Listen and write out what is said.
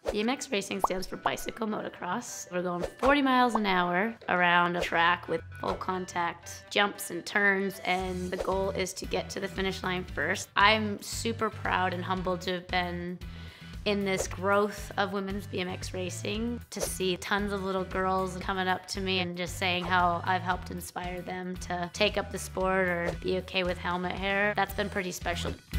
BMX racing stands for bicycle motocross. We're going 40 miles an hour around a track with full contact jumps and turns, and the goal is to get to the finish line first. I'm super proud and humbled to have been in this growth of women's BMX racing, to see tons of little girls coming up to me and just saying how I've helped inspire them to take up the sport or be okay with helmet hair. That's been pretty special.